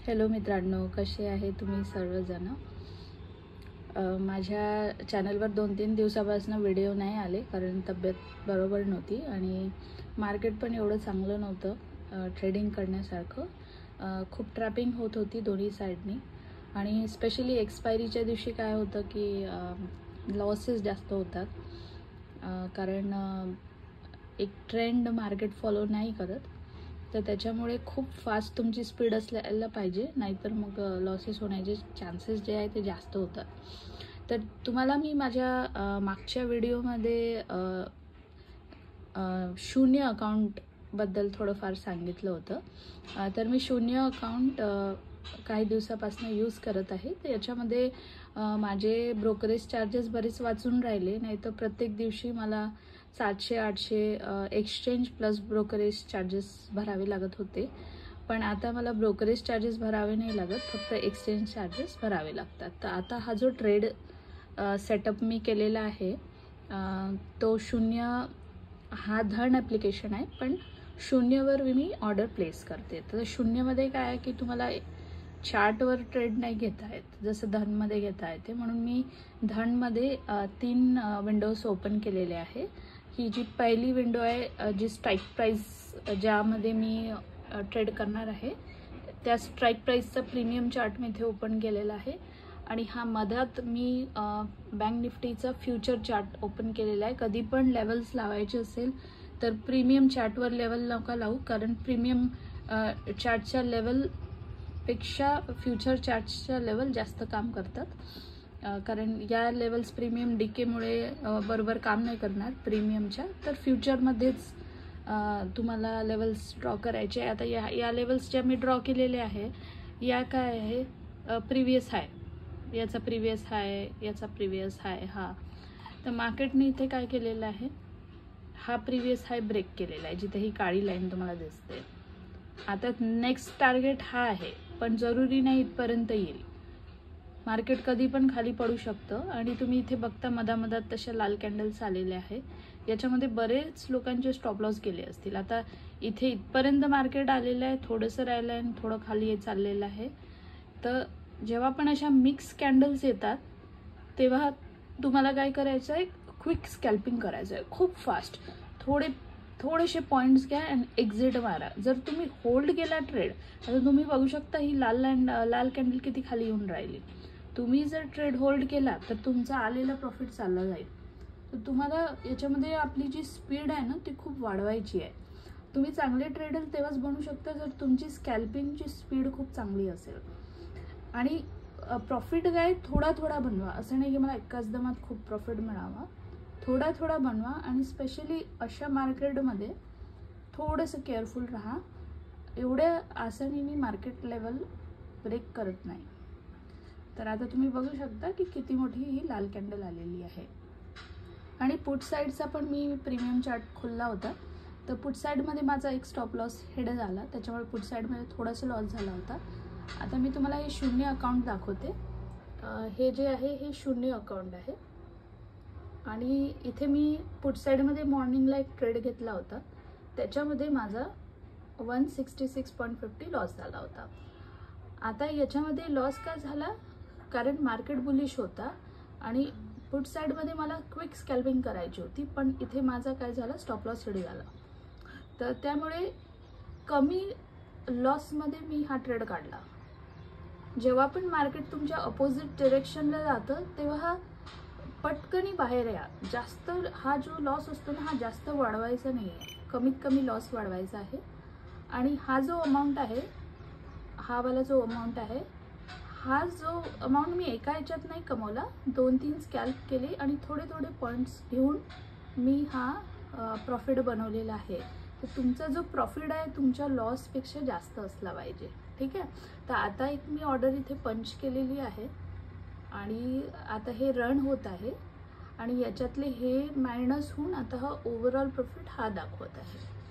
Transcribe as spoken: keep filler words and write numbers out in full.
Hello मित्रांनो, कसे आहे तुम्ही सर्वजण? माझ्या चॅनलवर दोन तीन दिवसापासून व्हिडिओ नाही आले कारण तब्येत बरोबर नव्हती आणि मार्केट पण एवढं चांगलं नव्हतं ट्रेडिंग करण्यासारखं. खूप ट्रॅपिंग होत होती दोन्ही साईडनी आणि स्पेशली एक्सपायरीच्या दिवशी काय होतं की लॉसेस जास्त होतात कारण एक ट्रेंड मार्केट फॉलो नाही करत. तर त्याच्यामुळे खूप फास्ट तुमची स्पीड असल्याला पाहिजे, नाहीतर मग लॉसेस होण्याचे चान्सेस जे आहे ते जास्त होतात. तर तुम्हाला मी माझ्या मागच्या व्हिडिओमध्ये शून्य अकाउंटबद्दल थोडंफार सांगितलं होतं. तर मी शून्य अकाउंट काही दिवसापासून यूज करत आहे. तर याच्यामध्ये माझे ब्रोकरेज चार्जेस बरेच वाचून राहिले, नाही तर प्रत्येक दिवशी मला सातशे आठशे एक्सचेंज प्लस ब्रोकरेज चार्जेस भरावे लागत होते. पण आता मला ब्रोकरेज चार्जेस भरावे नाही लागत, फक्त एक्सचेंज चार्जेस भरावे लागतात. तर आता हा जो ट्रेड सेटअप मी केलेला आहे तो शून्य हा धन ॲप्लिकेशन आहे, पण शून्यवर मी ऑर्डर प्लेस करते. तर शून्यमध्ये काय आहे की तुम्हाला चार्टवर ट्रेड नाही घेता येत जसं धनमध्ये घेता येते, म्हणून मी धनमध्ये तीन विंडोज ओपन केलेले आहे. ही जी पहिली विंडो आहे जी स्ट्राईक प्राईस ज्यामध्ये मी ट्रेड करणार आहे त्या स्ट्राईक प्राईसचा प्रीमियम चार्ट मी इथे ओपन केलेला आहे. आणि हा मधात मी बँक निफ्टीचा फ्युचर चार्ट ओपन केलेला आहे. कधी पण लेवल्स लावायचे असेल तर प्रीमियम चार्टवर लेवल नका लावू, कारण प्रीमियम चार्टच्या लेवलपेक्षा फ्युचर चार्टच्या लेवल जास्त काम करतात. कारण या लेवल्स प्रीमियम डीकेमुळे बरोबर काम नाही करणार प्रीमियमच्या. तर फ्युचरमध्येच तुम्हाला लेवल्स ड्रॉ करायचे. आता या या लेवल्स ज्या मी ड्रॉ केलेले आहे या काय आहे, प्रिव्हियस हाय, याचा प्रिव्हियस हाय, याचा प्रिव्हियस हाय. हा तर मार्केटने इथे काय केलेलं आहे, हा प्रिव्हियस हाय ब्रेक केलेला आहे जिथे ही काळी लाईन तुम्हाला दिसते. आता नेक्स्ट टार्गेट हा आहे, पण जरुरी नाही इथपर्यंत येईल. मार्केट कधी पण खाली पडू शकतं आणि तुम्ही इथे बघता मधामधात तशा लाल कॅन्डल्स आलेले आहे. याच्यामध्ये बरेच लोकांचे स्टॉप लॉस गेले असतील. आता इथे इथपर्यंत मार्केट आलेलं आहे, थोडंसं राहिलं आहे आणि थोडं खाली चाललेलं आहे. तर जेव्हा पण अशा मिक्स कॅन्डल्स येतात तेव्हा तुम्हाला काय करायचं आहे, क्विक स्कॅल्पिंग करायचं आहे, खूप फास्ट. थोडे थोडेसे पॉईंट्स घ्या आणि एक्झिट मारा. जर तुम्ही होल्ड केला ट्रेड, आता तुम्ही बघू शकता ही लाल लाईन लाल कॅन्डल किती खाली येऊन राहिली. तुम्ही जर ट्रेड होल्ड केला तर तुमचा आलेला प्रॉफिट चालला जाईल. तर तुम्हाला याच्यामध्ये आपली जी स्पीड आहे ना ती खूप वाढवायची आहे. तुम्ही चांगले ट्रेडर तेव्हाच बनू शकता जर तुमची स्कॅल्पिंगची स्पीड खूप चांगली असेल. आणि प्रॉफिट काय थोडा थोडा बनवा, असं नाही की मला एकाच दमात खूप प्रॉफिट मिळावा. थोडा थोडा बनवा आणि स्पेशली अशा मार्केटमध्ये थोडंसं केअरफुल राहा. एवढ्या आसानीने मार्केट लेवल ब्रेक करत नाही. तर आता तुम्ही बघू शकता की किती मोठी ही लाल कॅन्डल आलेली आहे. आणि पुट साईडचा पण मी प्रीमियम चार्ट खोलला होता. तर पुट साईडमध्ये माझा एक स्टॉप लॉस हेड झाला, त्याच्यामुळे पुट साईडमध्ये थोडासा लॉस झाला होता. आता मी तुम्हाला हे शून्य अकाउंट दाखवते. हे जे आहे हे शून्य अकाउंट आहे आणि इथे मी पुट साईडमध्ये मॉर्निंगला एक ट्रेड घेतला होता, त्याच्यामध्ये माझा one sixty six point fifty loss झाला होता. आता याच्यामध्ये लॉस का झाला, कारण मार्केट बुलिश होता आणि पुट साईडमध्ये मला क्विक स्कॅल्पिंग करायची होती, पण इथे माझा काय झाला, स्टॉप लॉस हिट झाला. तर त्यामुळे कमी लॉसमध्ये मी हा ट्रेड काढला. जेव्हा पण मार्केट तुमच्या अपोजिट डिरेक्शनला जातं तेव्हा पटकनी बाहेर या. जास्त हा जो लॉस असतो ना हा जास्त वाढवायचा नाही आहे, कमीत कमी लॉस वाढवायचा आहे. आणि हा जो अमाऊंट आहे, हा वाला जो अमाऊंट आहे, हा जो अमाऊंट मी एका ह्याच्यात नाही कमवला, दोन तीन स्कॅल्प केले आणि थोडे थोडे पॉईंट्स घेऊन मी हा प्रॉफिट बनवलेला आहे. तर तुमचा जो प्रॉफिट आहे तुमच्या लॉसपेक्षा जास्त असला पाहिजे, ठीक आहे. तर आता एक मी ऑर्डर इथे पंच केलेली आहे आणि आता हे रन होत आहे आणि याच्यातले हे मायनस होऊन आता हा ओव्हरऑल प्रॉफिट हा दाखवत आहे.